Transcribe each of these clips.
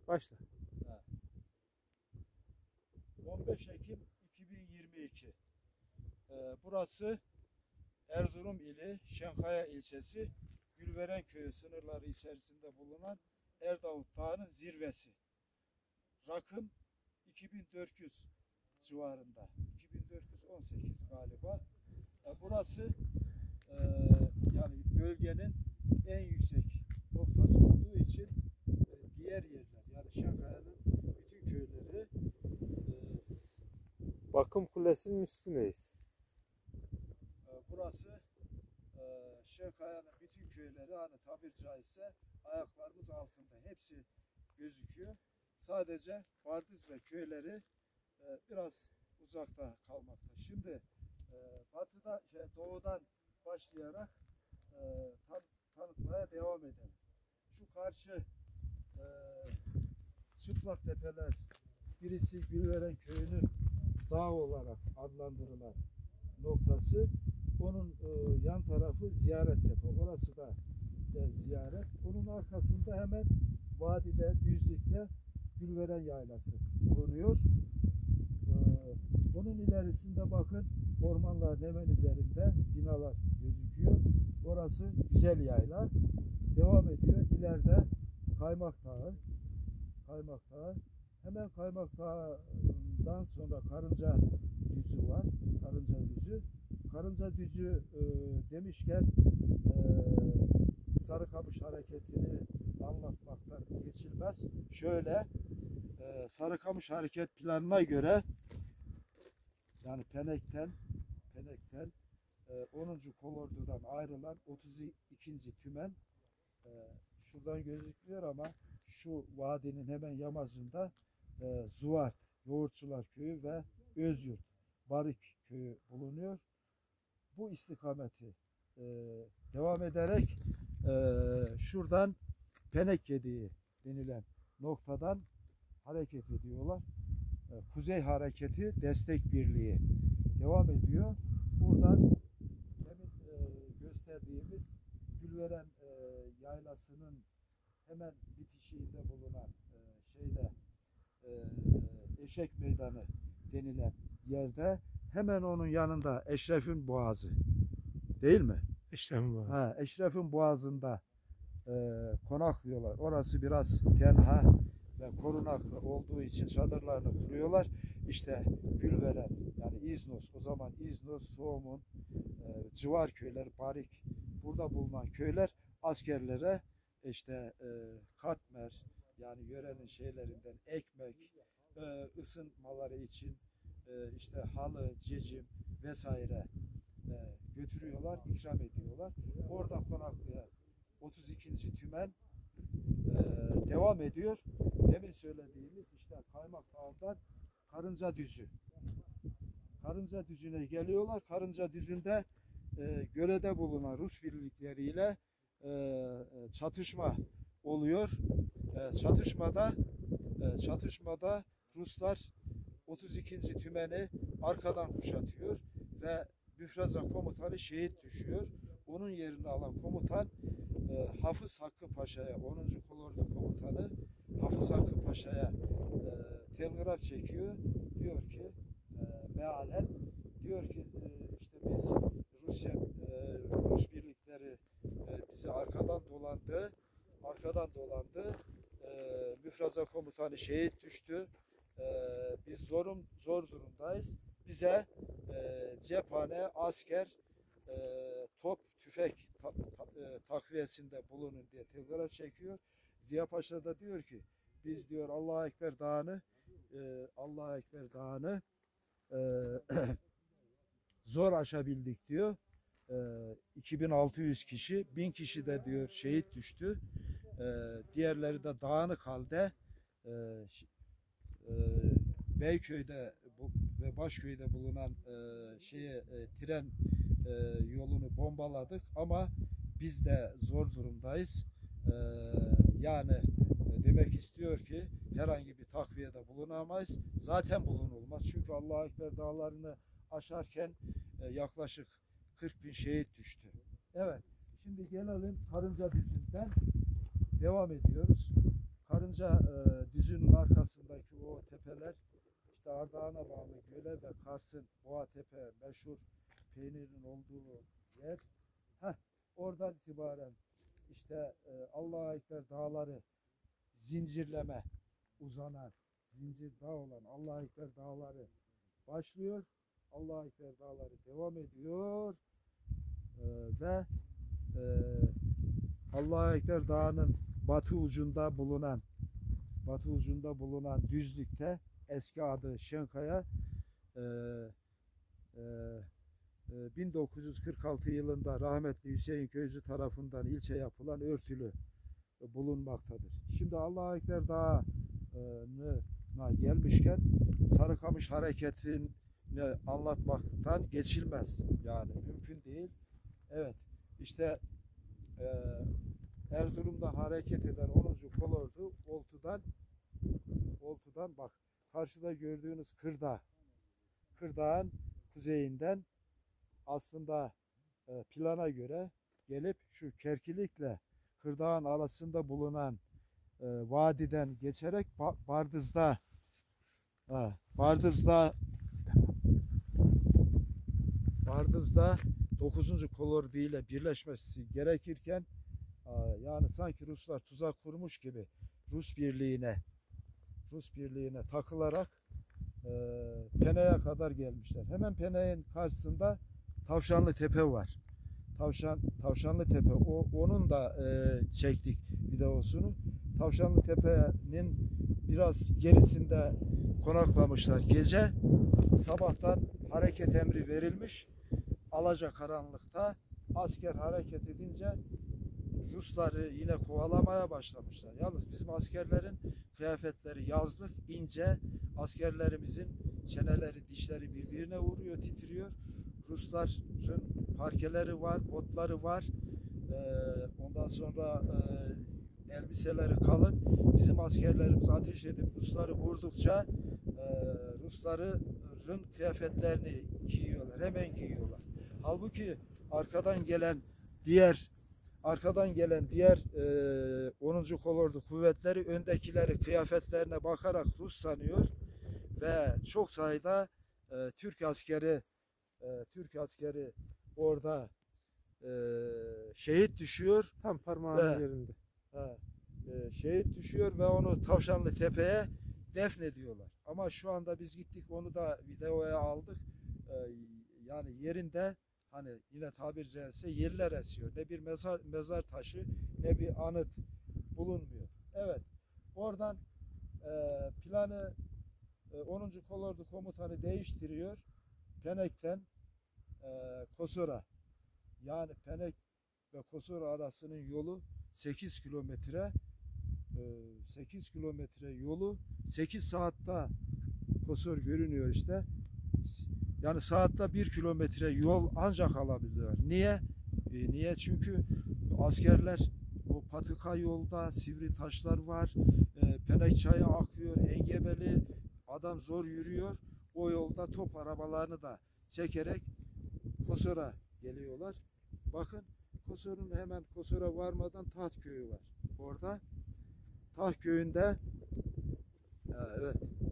Başla. 15 Ekim 2022. Burası Erzurum ili Şenkaya ilçesi Gülveren köyü sınırları içerisinde bulunan Erdavut Dağı'nın zirvesi. Rakım 2400 civarında. 2418 galiba. Burası yani bölgenin en yüksek noktası olduğu için diğer yerler yani Şenkaya'nın bütün köyleri Bakım Kulesi'nin üstündeyiz. burası Şenkaya'nın bütün köyleri hani tabir caizse ayaklarımız altında. Hepsi gözüküyor. Sadece Bardız ve köyleri biraz uzakta kalmakta. Şimdi batıda, doğudan başlayarak tanıtmaya devam edelim. Şu karşı çıplak tepeler, birisi Gülveren köyünün dağ olarak adlandırılan noktası. Onun yan tarafı Ziyaret Tepe. Orası da ziyaret. Onun arkasında hemen vadide, düzlükte Gülveren Yaylası bulunuyor. Onun ilerisinde bakın ormanların hemen üzerinde binalar gözüküyor. Orası güzel yayla. Devam ediyor. İleride Kaymak Dağı. Kaymak Dağı. Hemen Kaymak Dağı'ndan sonra Karınca Düzü var. Karınca Düzü. Karınca Düzü demişken Sarıkamış hareketini anlatmaktan geçilmez. Şöyle Sarıkamış hareket planına göre yani Penek'ten 10. Kolordu'dan ayrılan 32. Tümen şuradan gözükmüyor ama şu vadinin hemen yamacında Zuvart, Yoğurtçular Köyü ve Özyurt, Barik Köyü bulunuyor. Bu istikameti devam ederek şuradan Penek Gediği denilen noktadan hareket ediyorlar. Kuzey Hareketi Destek Birliği devam ediyor. Buradan demin gösterdiğimiz Gülveren Yaylası'nın hemen bitişiğinde bulunan Eşek Meydanı denilen yerde hemen onun yanında Eşref'in Boğazı değil mi? Eşref'in Boğazı. Ha, Eşref'in Boğazı'nda konaklıyorlar. Orası biraz tenha ve korunaklı olduğu için çadırlarını kuruyorlar. İşte Gülveren yani İznos, o zaman İznos, Soğumun, civar köyler, Barik, burada bulunan köyler askerlere işte katmer yani yörenin şeylerinden ekmek, ısınmaları için işte halı, cicim vesaire götürüyorlar, ikram ediyorlar. Orada konaklayan 32. Tümen devam ediyor. Demin söylediğimiz işte Kaymak Dağı'ndan Karınca Düzü. Karınca Düzü'ne geliyorlar. Karınca Düzü'nde Göle'de bulunan Rus birlikleriyle çatışma oluyor. Çatışmada Ruslar 32. Tümeni arkadan kuşatıyor ve Müfreza komutanı şehit düşüyor. Onun yerini alan komutan Hafız Hakkı Paşa'ya, 10. Kolordu komutanı Hafız Hakkı Paşa'ya telgraf çekiyor. Diyor ki mealen diyor ki işte biz Rus birlikleri bizi arkadan dolandı. Müfreza komutanı şehit düştü. Biz zor durumdayız. Bize cephane, asker, top, tüfek takviyesinde bulunun diye telgraf çekiyor. Ziya Paşa da diyor ki biz diyor Allahu Ekber Dağı'nı zor aşabildik diyor. 2600 kişi, 1000 kişi de diyor şehit düştü. Diğerleri de dağınık halde Beyköy'de ve Başköy'de bulunan tren yolunu bombaladık ama biz de zor durumdayız. Yani demek istiyor ki herhangi bir takviyede bulunamayız. Zaten bulunulmaz. Çünkü Allahu Ekber dağlarını aşarken yaklaşık 40.000 şehit düştü. Evet. Şimdi gelelim Karınca Düzü'nden devam ediyoruz. Karınca Koca düzünün arkasındaki o tepeler işte Ardahan'a bağlı Göle ve Kars'ın Boğatepe meşhur peynirin olduğu yer. Oradan itibaren işte Allahu Ekber dağları zincirleme uzanan, zincir dağ olan Allahu Ekber dağları başlıyor. Allahu Ekber dağları devam ediyor ve Allahu Ekber dağının batı ucunda bulunan düzlükte, eski adı Şenkaya, 1946 yılında rahmetli Hüseyin Köycü tarafından ilçe yapılan örtülü bulunmaktadır. Şimdi Allahu Ekber Dağı'na gelmişken Sarıkamış hareketini anlatmaktan geçilmez. Yani mümkün değil. Evet, işte Erzurum'dan hareket eden 10. Kolordu Oltu'dan bak karşıda gördüğünüz Kırdağ'ın kuzeyinden aslında plana göre gelip şu Kerkilik'le Kırdağ'ın arasında bulunan vadiden geçerek Bardız'da 9. kolordu ile birleşmesi gerekirken yani sanki Ruslar tuzak kurmuş gibi Rus birliğine takılarak Pene'ye kadar gelmişler. Hemen Pene'nin karşısında Tavşanlı Tepe var. Tavşanlı Tepe. Onun da çektik videosunu. Tavşanlı Tepe'nin biraz gerisinde konaklamışlar gece. Sabahtan hareket emri verilmiş. Alacakaranlıkta asker hareket edince Rusları yine kovalamaya başlamışlar. Yalnız bizim askerlerin kıyafetleri yazlık, ince. Askerlerimizin çeneleri, dişleri birbirine vuruyor, titriyor. Rusların parkeleri var, botları var. Ondan sonra elbiseleri kalın. Bizim askerlerimiz ateş edip Rusları vurdukça Rusların kıyafetlerini giyiyorlar, hemen giyiyorlar. Halbuki arkadan gelen diğer 10. kolordu kuvvetleri öndekileri kıyafetlerine bakarak Rus sanıyor ve çok sayıda Türk askeri orada şehit düşüyor. Tam parmağının yerinde. Şehit düşüyor ve onu Tavşanlı Tepe'ye defnediyorlar. Ama şu anda biz gittik, onu da videoya aldık. Yani yerinde, hani yine tabiri caizse yerler esiyor. Ne bir mezar taşı ne bir anıt bulunmuyor. Evet. Oradan planı 10. Kolordu komutanı değiştiriyor. Penek'ten Kosor'a. Yani Penek ve Kosor arasının yolu 8 kilometre. 8 kilometre yolu 8 saatte Kosor görünüyor işte. Yani saatte 1 kilometre yol ancak alabiliyor. Niye? Niye? Çünkü askerler o patika yolda, sivri taşlar var. Penek çayı akıyor, engebeli. Adam zor yürüyor. O yolda top arabalarını da çekerek Kosor'a geliyorlar. Bakın Kosor'un hemen Kosor'a varmadan Taht Köyü var. Orada Taht Köyü'nde evet.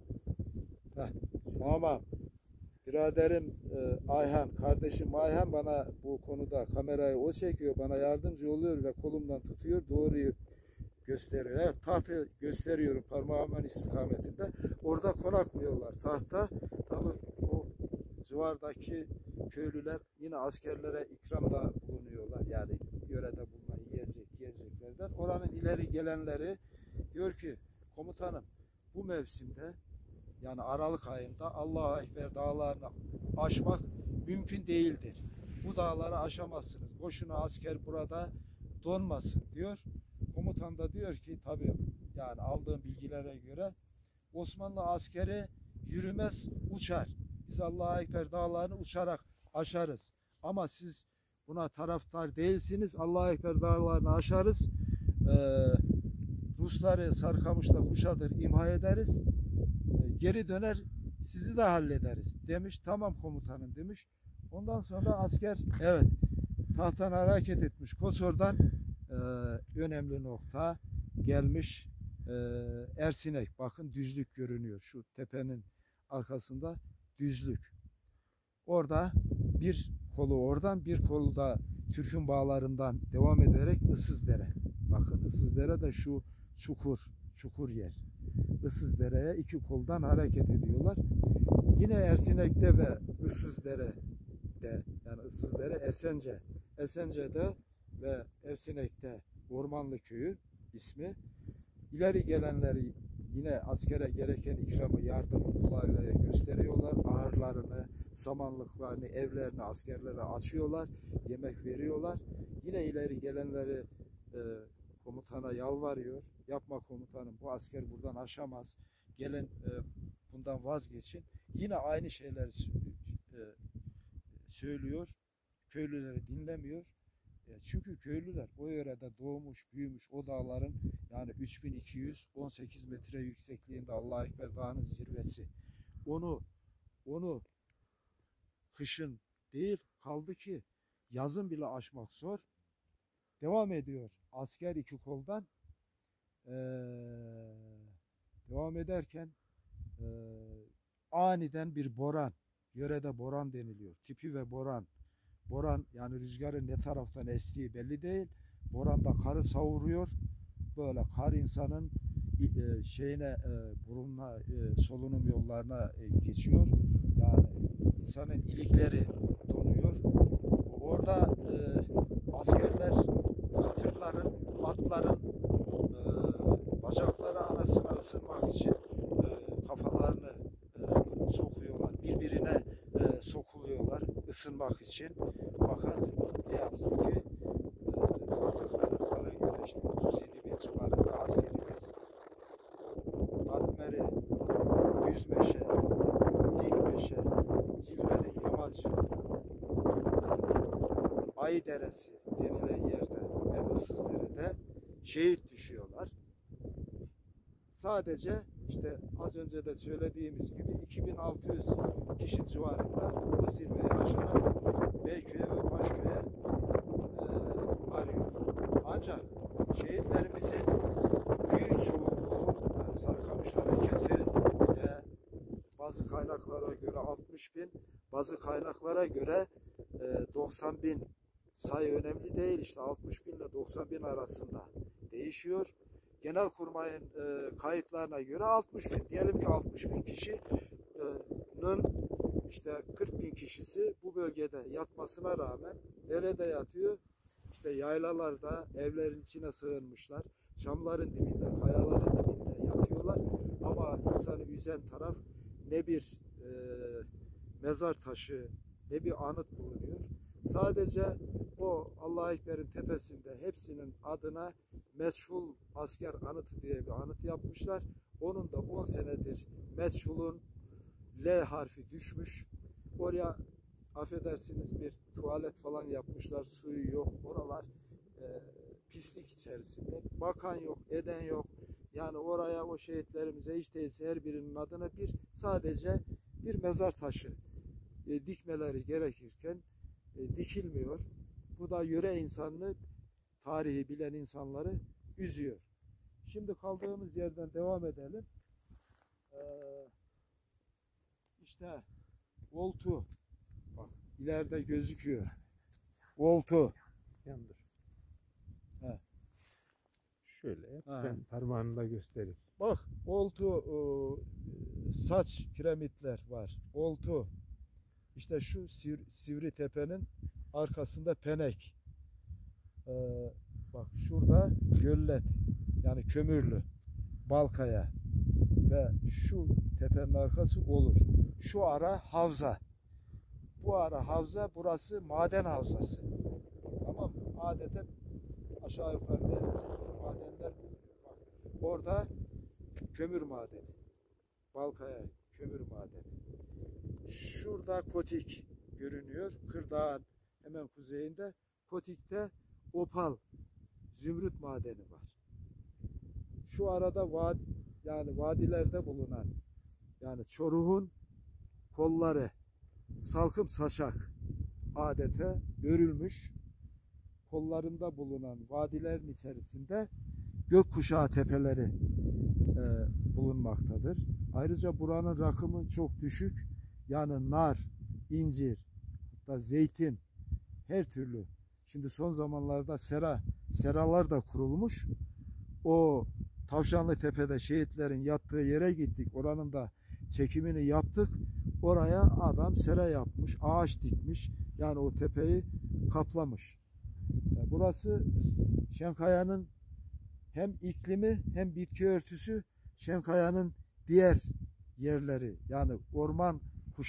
Ama biraderim Ayhan, kardeşim Ayhan bana bu konuda kamerayı o çekiyor, bana yardımcı oluyor ve kolumdan tutuyor, doğruyu gösteriyor. Evet, tahtı gösteriyorum parmağımın istikametinde. Orada konaklıyorlar tahta. Tabii o civardaki köylüler yine askerlere ikramda bulunuyorlar. Yani yörede bulunan yiyeceklerden. Oranın ileri gelenleri diyor ki komutanım bu mevsimde yani Aralık ayında Allahu Ekber dağlarını aşmak mümkün değildir. Bu dağları aşamazsınız. Boşuna asker burada donmasın diyor. Komutan da diyor ki tabii yani aldığım bilgilere göre Osmanlı askeri yürümez uçar. Biz Allahu Ekber dağlarını uçarak aşarız. Ama siz buna taraftar değilsiniz. Allahu Ekber dağlarını aşarız. Rusları Sarıkamış'ta kuşatır, imha ederiz. Geri döner sizi de hallederiz demiş. Tamam komutanım demiş. Ondan sonra asker evet tahttan hareket etmiş. Kosor'dan önemli nokta gelmiş. Ersinek. Bakın düzlük görünüyor. Şu tepenin arkasında düzlük. Orada bir kolu oradan, bir kolu da Türk'ün bağlarından devam ederek Issızdere. Bakın Issızdere de şu çukur yer. Issızdere'ye iki koldan hareket ediyorlar. Yine Ersinek'te ve Issızdere'de, yani Issızdere Esence'de ve Ersinek'te Ormanlı Köyü ismi. İleri gelenleri yine askere gereken ikramı, yardımı, kolaylığı gösteriyorlar. Ahırlarını, samanlıklarını, evlerini askerlere açıyorlar. Yemek veriyorlar. Yine ileri gelenleri komutana yalvarıyor. Yapma komutanım, bu asker buradan aşamaz. Gelin bundan vazgeçin. Yine aynı şeyleri söylüyor. Köylüleri dinlemiyor. Çünkü köylüler o yörede doğmuş, büyümüş, o dağların yani 3218 metre yüksekliğinde Allah-u Ekber Dağı'nın zirvesi. Onu kışın değil, kaldı ki yazın bile aşmak zor. Devam ediyor. Asker iki koldan devam ederken aniden bir boran, yörede boran deniliyor. Tipi ve boran. Boran yani rüzgarın ne taraftan estiği belli değil. Boran da karı savuruyor. Böyle kar insanın burununa, solunum yollarına geçiyor. Yani insanın ilikleri donuyor. Orada askerler katırların, atların bacakları arasına ısınmak için kafalarını sokuyorlar. Birbirine sokuluyorlar ısınmak için. Fakat ne yazık ki bazı kaynaklara göre işte 37 bin civarında askerimiz Katmeri, Düzmeşe, Dikmeşe, Cilveli, Yamacı, Ayderesi denilen yerde ve Issızdere'de şehit düşüyorlar. Sadece işte az önce de söylediğimiz gibi 2600 kişi civarında bu zirveyi aşarak Beyköy'e ve Başköy'e varıyor. Ancak şehitlerimizin büyük çoğunluğu, yani Sarıkamış Hareketi de bazı kaynaklara göre 60 bin, bazı kaynaklara göre 90 bin, sayı önemli değil, işte 60 bin ile 90 bin arasında değişiyor. Genelkurmay'ın kayıtlarına göre 60 bin. Diyelim ki 60 bin kişinin işte 40 bin kişisi bu bölgede yatmasına rağmen nerede yatıyor? İşte yaylalarda, evlerin içine sığınmışlar. Çamların dibinde, kayaların dibinde yatıyorlar. Ama insanı üzen taraf ne bir mezar taşı, ne bir anıt bulunuyor. Sadece o Allah-u Ekber'in tepesinde hepsinin adına Meçhul Asker Anıtı diye bir anıt yapmışlar. Onun da 10 senedir Meçhul'un L harfi düşmüş. Oraya affedersiniz bir tuvalet falan yapmışlar. Suyu yok. Oralar pislik içerisinde. Bakan yok, eden yok. Yani oraya o şehitlerimize hiç değilse her birinin adına sadece bir mezar taşı dikmeleri gerekirken dikilmiyor. Bu da yöre insanını, tarihi bilen insanları üzüyor. Şimdi kaldığımız yerden devam edelim. İşte Oltu. Bak ileride gözüküyor. Oltu. Yandır. He. Şöyle yap. Ha. Ben parmağını da göstereyim. Bak Oltu, saç kiremitler var. Oltu. İşte şu Sivri Tepe'nin arkasında Penek. Bak şurada Göllet, yani Kömürlü, Balkaya ve şu tepenin arkası Olur. Şu ara Havza. Bu ara Havza, burası maden havzası. Tamam mı? Adeta aşağı yukarı neredeyse bütün madenler bulunuyor. Bak, orada kömür madeni. Balkaya kömür madeni. Şurada Kotik görünüyor. Kırdağ'ın hemen kuzeyinde. Kotik'te opal, zümrüt madeni var. Şu arada yani vadilerde bulunan, yani Çoruh'un kolları, salkım saçak adeta örülmüş, kollarında bulunan vadilerin içerisinde gökkuşağı tepeleri bulunmaktadır. Ayrıca buranın rakımı çok düşük. Yani nar, incir, hatta zeytin, her türlü. Şimdi son zamanlarda seralar da kurulmuş. O Tavşanlıtepe'de şehitlerin yattığı yere gittik. Oranın da çekimini yaptık. Oraya adam sera yapmış, ağaç dikmiş. Yani o tepeyi kaplamış. Burası Şenkaya'nın hem iklimi hem bitki örtüsü, Şenkaya'nın diğer yerleri, yani orman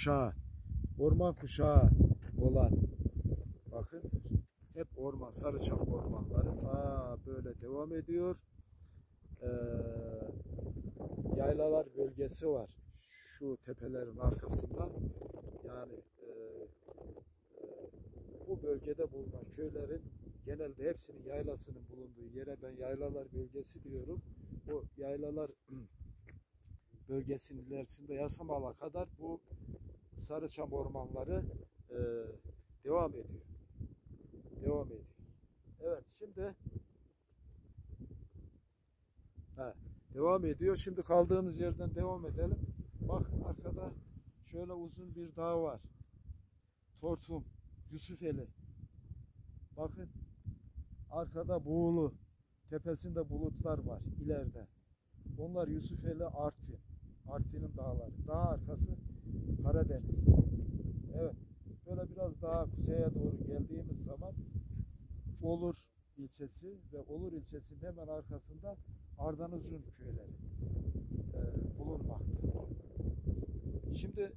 kuşağı olan, bakın hep orman, Sarıçam ormanları böyle devam ediyor. Yaylalar bölgesi var şu tepelerin arkasında. Yani bu bölgede bulunan köylerin genelde hepsinin yaylasının bulunduğu yere ben yaylalar bölgesi diyorum. O yaylalar bölgesinin ilerisinde Yasamal'a kadar bu Sarıçam ormanları devam ediyor. Evet, şimdi devam ediyor. Şimdi kaldığımız yerden devam edelim. Bak, arkada şöyle uzun bir dağ var. Tortum, Yusufeli. Bakın arkada Buğulu. Tepesinde bulutlar var ileride. Onlar Yusufeli, Artvin. Artvin'in dağları. Dağ arkası Karadeniz. Evet. Böyle biraz daha kuzeye doğru geldiğimiz zaman Olur ilçesi ve Olur ilçesinin hemen arkasında Ardanuzun köyleri bulunmakta. Şimdi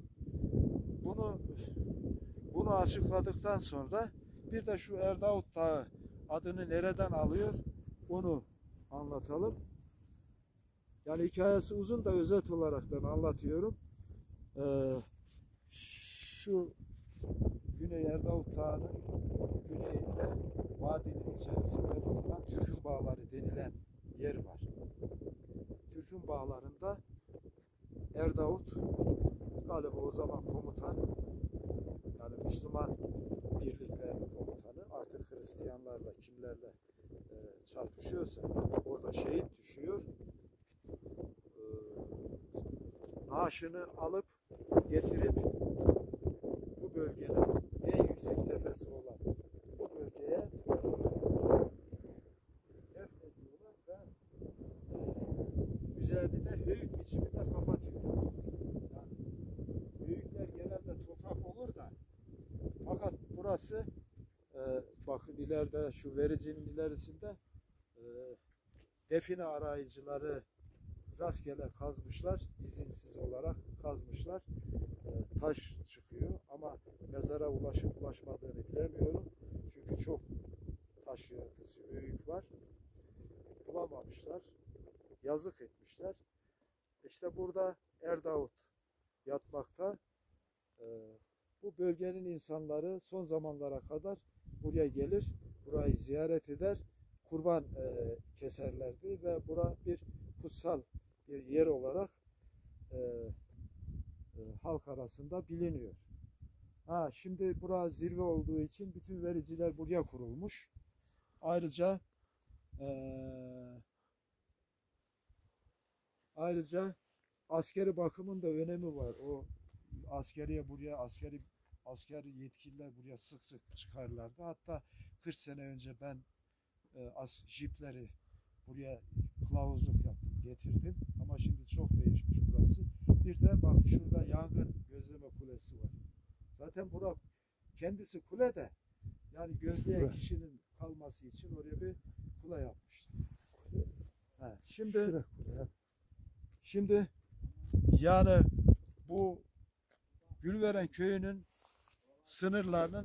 bunu açıkladıktan sonra bir de şu Erdavut Dağı adını nereden alıyor onu anlatalım. Yani hikayesi uzun da özet olarak ben anlatıyorum. Şu Güney Erdavut Dağı'nın güneyinde vadinin içerisinde bulunan Türkün Bağları denilen yer var. Türkün Bağları'nda Erdavut galiba o zaman komutan, yani Müslüman birliklerinin komutanı, artık Hristiyanlarla kimlerle çarpışıyorsa orada şehit düşüyor. Naaşını alıp getirip bu bölgenin en yüksek tepesi olan bu bölgeye defnediyorlar ve üzerini de höyük biçiminde kapatıyor. Yani höyükler genelde toprak olur da, fakat burası bakın ileride şu vericinin ilerisinde define arayıcıları rastgele kazmışlar, izinsiz olarak kazmışlar. Taş çıkıyor ama mezara ulaşıp ulaşmadığını bilemiyorum. Çünkü çok taş yığıntısı, höyük var. Bulamamışlar. Yazık etmişler. İşte burada Erdavut yatmakta. Bu bölgenin insanları son zamanlara kadar buraya gelir, burayı ziyaret eder, kurban keserlerdi ve bura bir kutsal bir yer olarak halk arasında biliniyor. Şimdi bura zirve olduğu için bütün vericiler buraya kurulmuş. Ayrıca askeri bakımın da önemi var. O askeri yetkililer buraya sık sık çıkarlardı. Hatta 40 sene önce ben jipleri buraya kılavuzluk yaptım, getirdim. Ama şimdi çok değişmiş burası. Bir de bak, şurada yangın gözleme kulesi var. Zaten bura kendisi kule de, yani gözleyen kişinin kalması için oraya bir kule yapmışlar. Şimdi yani bu Gülveren köyünün sınırlarının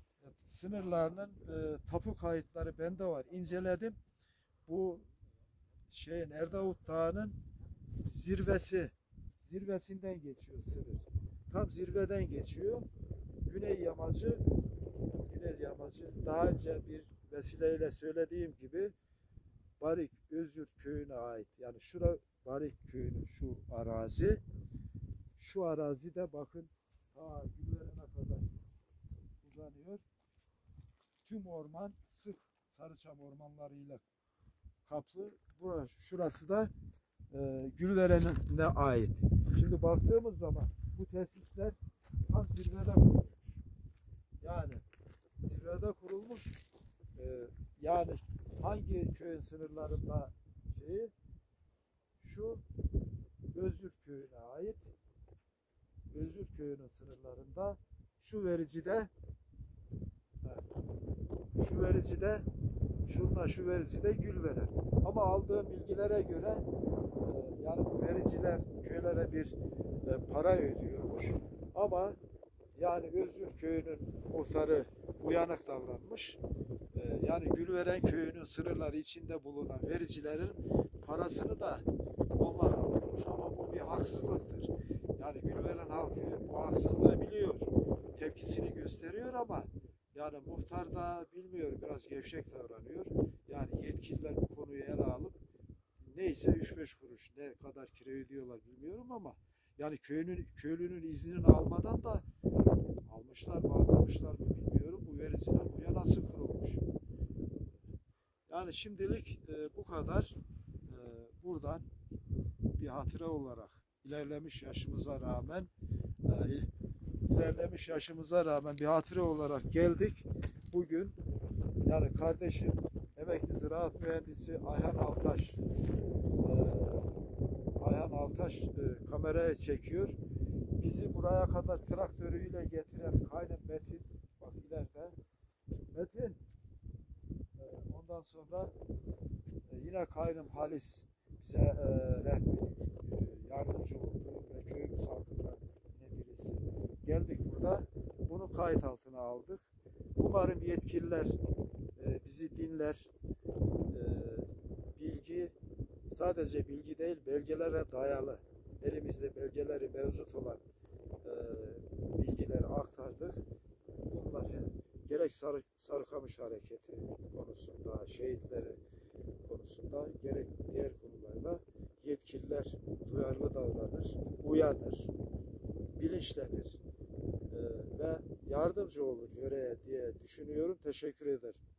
tapu kayıtları bende var. İnceledim. Bu Erdavut Dağı'nın zirvesinden geçiyor sınır. Tam zirveden geçiyor. Güney yamacı daha önce bir vesileyle söylediğim gibi Barik Özgürt köyüne ait. Yani şura Barik köyünün şu arazi de bakın Gülveren'e kadar uzanıyor. Tüm orman sık Sarıçam ormanlarıyla kaplı. Şurası da Gülveren'e ait. Şimdi baktığımız zaman bu tesisler tam zirvede kurulmuş. Yani zirvede kurulmuş. Yani hangi köyün sınırlarında şeyi? Şu Özgür köyüne ait. Özgür köyünün sınırlarında şu vericide şu vericide Gülveren. Ama aldığım bilgilere göre yani bu vericiler köylere bir para ödüyormuş. Ama yani Özgür köyünün muhtarı uyanık davranmış. Yani Gülveren köyünün sınırları içinde bulunan vericilerin parasını da onlar almış. Ama bu bir haksızlıktır. Yani Gülveren halkı bu haksızlığı biliyor. Tepkisini gösteriyor ama yani muhtar da bilmiyor, biraz gevşek davranıyor. Yani yetkililer bu konuyu ele alıp neyse 3-5 kuruş ne kadar kira ödüyorlar bilmiyorum ama yani köylünün iznini almadan da almışlar mı almamışlar mı bilmiyorum. Bu vericiler buraya nasıl kurulmuş? Yani şimdilik bu kadar. Buradan bir hatıra olarak ilerlemiş yaşımıza rağmen bir hatıra olarak geldik. Bugün yani kardeşim emekli ziraat mühendisi Ayhan Altaş kameraya çekiyor. Bizi buraya kadar traktörüyle getiren kaynım Metin, bak ileride Metin, ondan sonra yine kaynım Halis bize yardımcı oldu ve köyümüz halkından yine birisi. Geldik burada, bunu kayıt altına aldık. Umarım yetkililer bizi dinler. Bilgi sadece bilgi değil, belgelere dayalı. Elimizde belgeleri mevcut olan bilgileri aktardık. Bunlar gerek Sarıkamış hareketi konusunda, şehitleri konusunda, gerek diğer konularda yetkililer duyarlı davranır, uyanır, bilinçlenir ve yardımcı olur yöreye diye düşünüyorum. Teşekkür ederim.